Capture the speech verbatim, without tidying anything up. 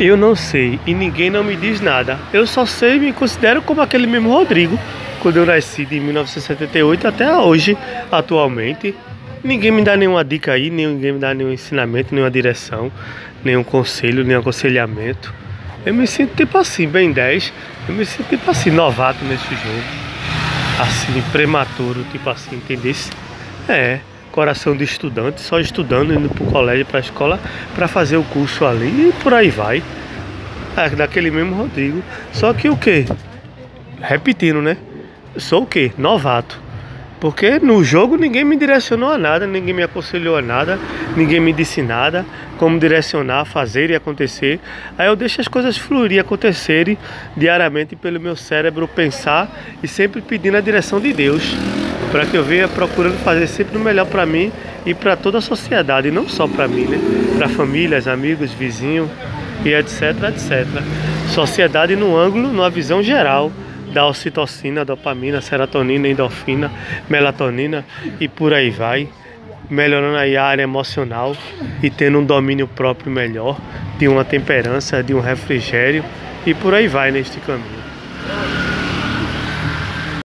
Eu não sei e ninguém não me diz nada. Eu só sei e me considero como aquele mesmo Rodrigo, quando eu nasci de mil novecentos e setenta e oito até hoje, atualmente. Ninguém me dá nenhuma dica aí, ninguém me dá nenhum ensinamento, nenhuma direção, nenhum conselho, nenhum aconselhamento. Eu me sinto tipo assim, bem dez. Eu me sinto tipo assim, novato nesse jogo. Assim, prematuro, tipo assim, entendesse? É, coração de estudante, só estudando, indo pro colégio, pra escola, pra fazer o curso ali e por aí vai. É, daquele mesmo Rodrigo. Só que o quê? Repetindo, né? Sou o quê? Novato. Porque no jogo ninguém me direcionou a nada, ninguém me aconselhou a nada, ninguém me disse nada, como direcionar, fazer e acontecer. Aí eu deixo as coisas fluírem e acontecerem diariamente pelo meu cérebro pensar e sempre pedindo a direção de Deus, para que eu venha procurando fazer sempre o melhor para mim e para toda a sociedade, e não só para mim, né? Para famílias, amigos, vizinhos e etc, etcétera. Sociedade no ângulo, numa visão geral, da ocitocina, dopamina, serotonina, endorfina, melatonina e por aí vai, melhorando aí a área emocional e tendo um domínio próprio melhor, de uma temperança, de um refrigério e por aí vai neste caminho.